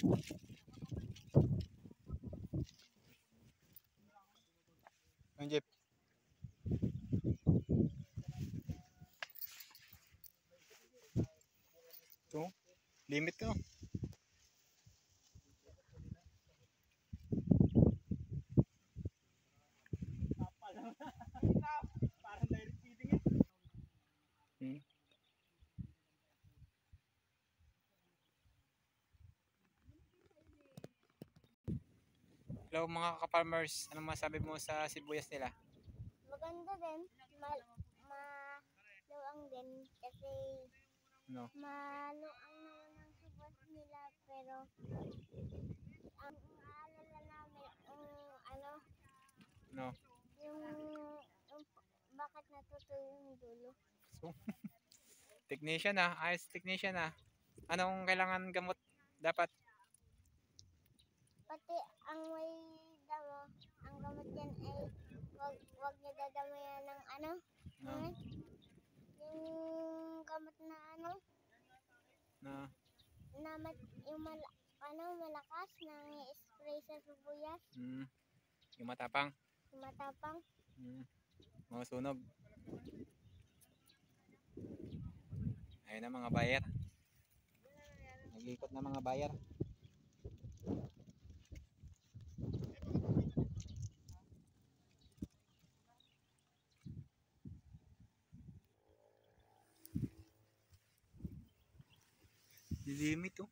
Ang jeep. Ito, limit to. Parang direct feeding eh. Hello mga ka-farmers, anong masabi mo sa sibuyas nila? Maganda din. Maluang din kasi No. maluang naman ang subas nila pero ang aalala namin No. yung bakit natutuyo yung dulo. So, technician ah, ayos technician ah. Anong kailangan gamot dapat? Pati ang may damo, ang gamot yan ay wag niya dadamayan ng No. yung gamot na No. yung malakas nang spray sa sibuyas, Yung matapang. yung matapang. Mga sunog. Ayun na mga buyer. Nag-ikot na mga buyer. Limit oh.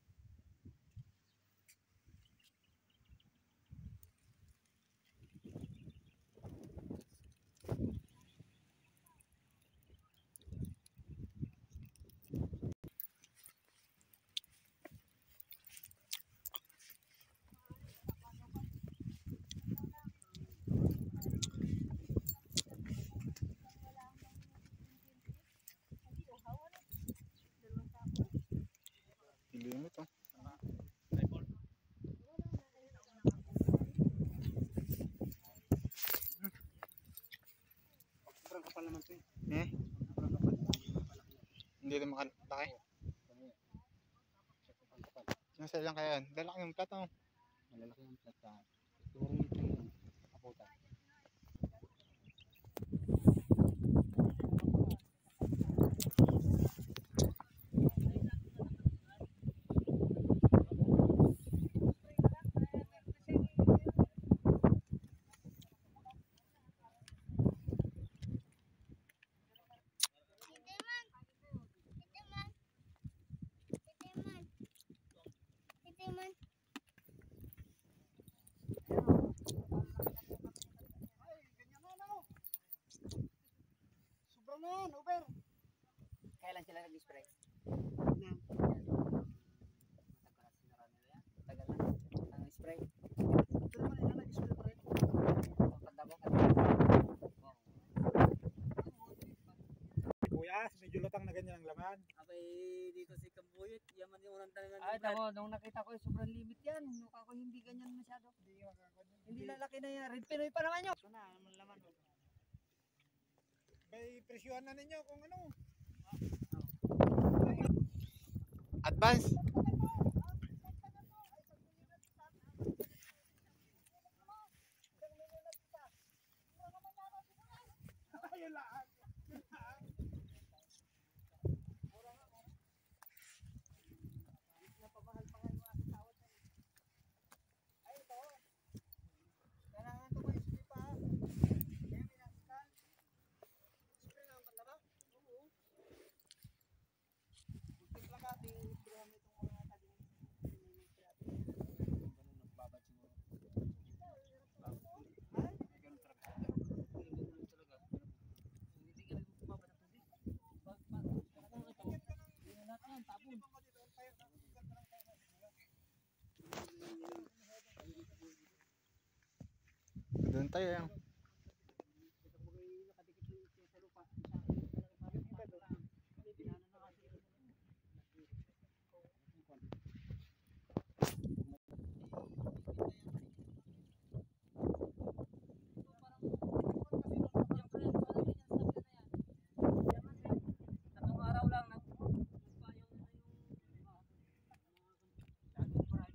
Limit oh. Sobrang kapal naman ito eh. Hindi rin makalaki. Nasa lang kaya yan? Lalaki yung plat oh. Malalaki yung plata. Siguro ito yung aputan. Sobrang na yan, over. Kailan sila nag-spray? Tagal na. Ang spray. Ito naman nila nag-spray pa rin. Pagdabo ka. Kuya, medyo lutang na ganyan ang laman. Abay dito si Kambuyot, yaman yung unang talingan. Ay, tamo, nung nakita ko sobrang limit yan. Mukha ko hindi ganyan masyado. Hindi lalaki na yan. Red Pinoy pa naman yun. Ito na, naman laman. May presyuhan na ninyo kung ano. Advance. Ayun lang. Kailangan ito may spray pa. Kaya may naskal. Spray na ang kanda ba? Oo. Bukit lang ka, sprayan mo itong mga taging. Ganun nagbabad siguro. Ay? Ganun talaga. Ganun talaga. Hindi ka nagbabad ng tubig. Hindi na natin yan, tapon. Doon tayo yan. Tatlong araw lang.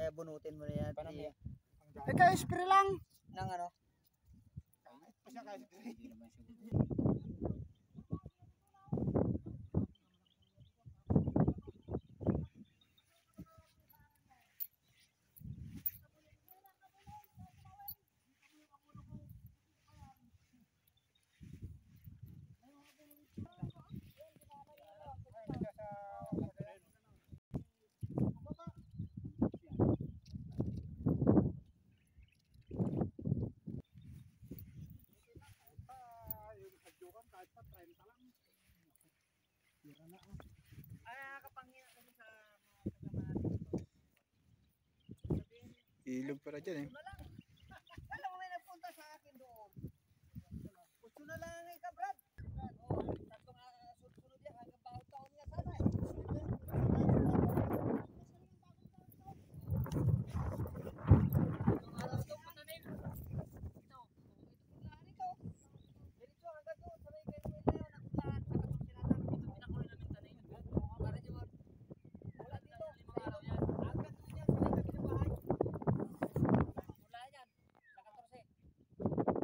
bunutin mo na yan. Parang Di- Eh kayo spray lang. Nang ano? Ay, nakakapanghiya kami sa mga kasama natin. Ilog para dyan eh. Alam mo, may nagpunta sa akin doon. Gusto na lang ang ika, Brad. Oo, tatlo nga sunod yan. Hanggang bawat taon nga sana eh. Ang araw ito, patanim. Ito. Ito, ito. Diretso hanggang doon. Sa may kayo na yun. Nakulahan. Nakatong sila na. Ito, pinakuloy namin tanim. Para di ba? Wala dito. Limang araw yan. Hanggang doon yan. Sa may kami ng bahay. Wala yan. Sa 14.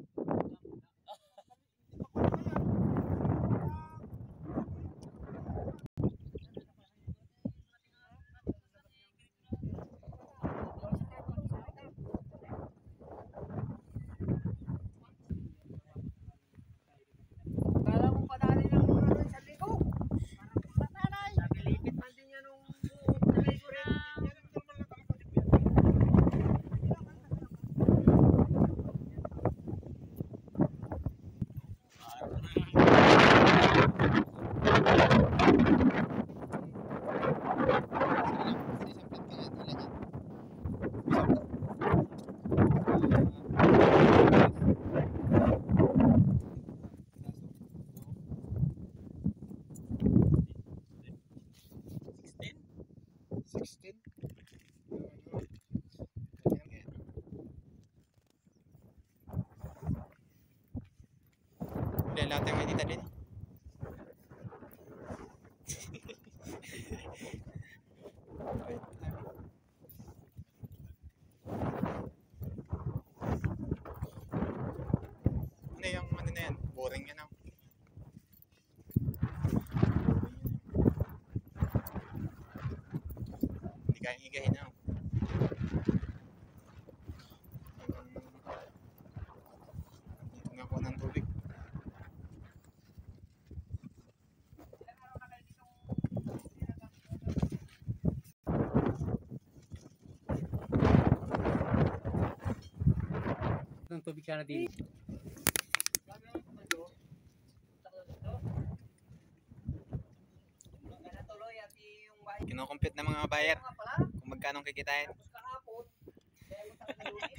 Kala mo padali ng mura ng 1,000. Sa tanay. Nagilipit man din yan nung naligo rin. Hindi, lahat yung may dita din. Wait. Ano yung ano na yan? Boring yan ah. Hindi kayang igahin na. Dito nga ako ng tubig. Ng tubig sana din. Kaya tuloy at yung bahay Kinocompute ng mga buyer nga pala. kung magkano kikitain. Tapos kahapon. Kaya mo talaga lunis.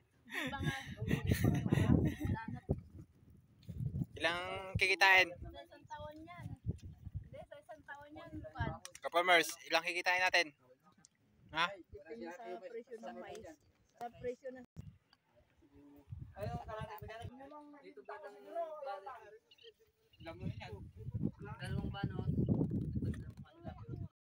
Ilang kikitain? Sa isang taon yan. Hindi, sa isang taon yan. Lukan. Kapamers, ilang kikitain natin? Ha? Depende sa presyo ng mais. Sa presyo ng Ayaw, karami ba dito ba ng dalawang banot?